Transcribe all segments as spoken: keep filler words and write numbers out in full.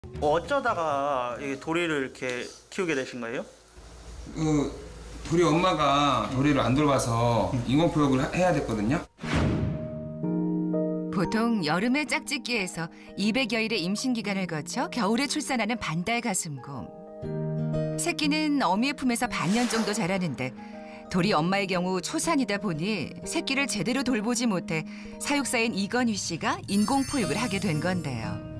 어쩌다가 이 도리를 이렇게 키우게 되신 거예요? 그 도리 엄마가 도리를 안 돌봐서 인공포육을 해야 됐거든요. 보통 여름에 짝짓기에서 이백여일의 임신 기간을 거쳐 겨울에 출산하는 반달 가슴곰. 새끼는 어미의 품에서 반년 정도 자라는데 도리 엄마의 경우 초산이다 보니 새끼를 제대로 돌보지 못해 사육사인 이건희 씨가 인공포육을 하게 된 건데요.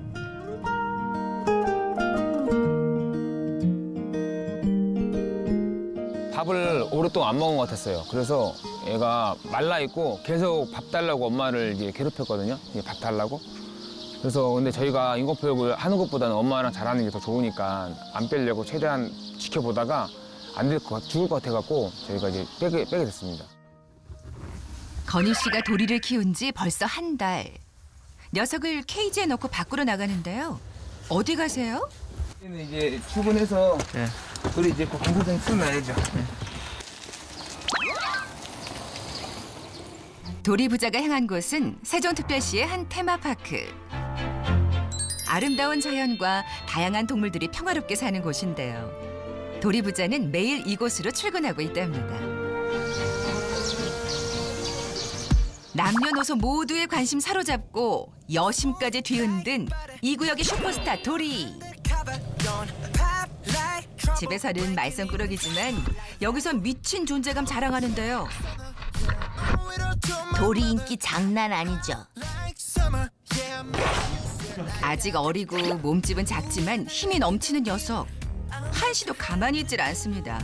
밥을 오랫동안 안 먹은 것 같았어요. 그래서 애가 말라있고 계속 밥 달라고 엄마를 이제 괴롭혔거든요. 이제 밥 달라고. 그래서 근데 저희가 인공포육을 하는 것보다는 엄마랑 잘하는 게 더 좋으니까 안 빼려고 최대한 지켜보다가 안 될 것, 죽을 것 같아갖고 저희가 이제 빼게, 빼게 됐습니다. 건희 씨가 도리를 키운 지 벌써 한 달. 녀석을 케이지에 넣고 밖으로 나가는데요. 어디 가세요? 이제 출근해서 네. 도리 이제 그 공사장에 풀어놔야죠. 네. 도리 부자가 향한 곳은 세종특별시의 한 테마파크. 아름다운 자연과 다양한 동물들이 평화롭게 사는 곳인데요. 도리 부자는 매일 이곳으로 출근하고 있답니다. 남녀노소 모두의 관심 사로잡고 여심까지 뒤흔든 이 구역의 슈퍼스타 도리. 집에서는 말썽꾸러기지만 여기선 미친 존재감 자랑하는데요. 도리 인기 장난 아니죠? 아직 어리고 몸집은 작지만 힘이 넘치는 녀석. 한시도 가만히 있질 않습니다.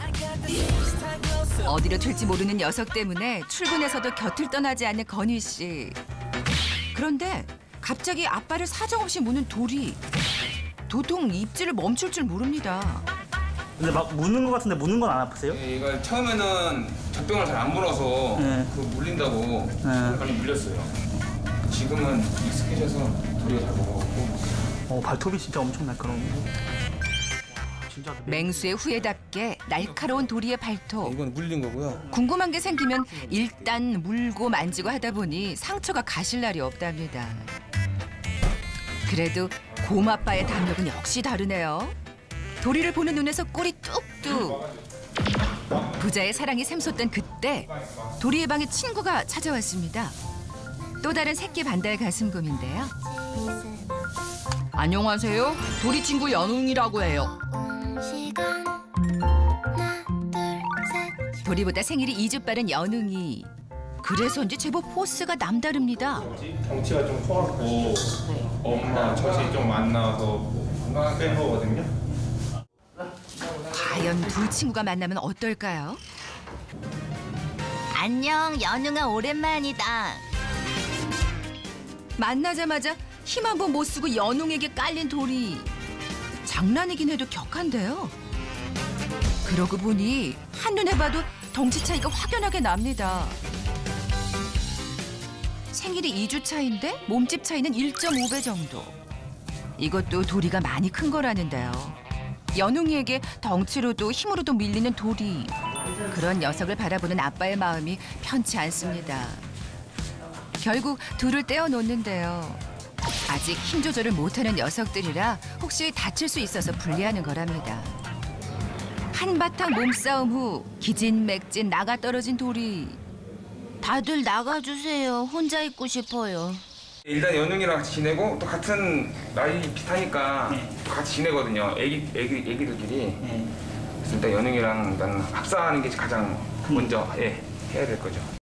어디로 튈지 모르는 녀석 때문에 출근해서도 곁을 떠나지 않는 건희 씨. 그런데 갑자기 앞발을 사정없이 무는 도리. 도통 입질을 멈출 줄 모릅니다. 근데 막 무는 것 같은데 무는 건 안 아프세요? 네, 이거 처음에는 젖병을 잘 안 물어서 네. 그 물린다고 네. 많이 물렸어요. 지금은 익숙해져서 도리가 잘 먹어갖고. 어, 발톱이 진짜 엄청 날카로운데. 진짜 맹수의 후예답게 날카로운 도리의 발톱. 이건 물린 거고요. 궁금한 게 생기면 일단 물고 만지고 하다 보니 상처가 가실 날이 없답니다. 그래도 곰아빠의 담력은 역시 다르네요. 도리를 보는 눈에서 꼴이 뚝뚝. 부자의 사랑이 샘솟던 그때 도리의 방에 친구가 찾아왔습니다. 또 다른 새끼 반달 가슴곰인데요. 안녕하세요. 도리 친구 연웅이라고 해요. 도리보다 생일이 이 주 빠른 연웅이. 그래서인지 제법 포스가 남다릅니다. 덩치가 좀 커갖고 엄마 젖이 좀 안 나와서 뺀 거거든요. 과연 두 친구가 만나면 어떨까요? 안녕, 연웅아 오랜만이다. 만나자마자 힘 한 번 못 쓰고 연웅에게 깔린 도리. 장난이긴 해도 격한데요. 그러고 보니 한눈에 봐도 덩치 차이가 확연하게 납니다. 생일이 이 주 차인데 몸집 차이는 일 점 오 배 정도. 이것도 도리가 많이 큰 거라는데요. 연웅이에게 덩치로도 힘으로도 밀리는 도리. 그런 녀석을 바라보는 아빠의 마음이 편치 않습니다. 결국 둘을 떼어 놓는데요. 아직 힘 조절을 못하는 녀석들이라 혹시 다칠 수 있어서 분리하는 거랍니다. 한바탕 몸싸움 후 기진맥진 나가 떨어진 도리. 다들 나가주세요. 혼자 있고 싶어요. 일단 연웅이랑 같이 지내고 또 같은 나이 비슷하니까 네. 같이 지내거든요. 애기, 애기, 애기들끼리. 네. 그래서 일단 연웅이랑 일단 합사하는 게 가장 먼저 예, 해야 될 거죠.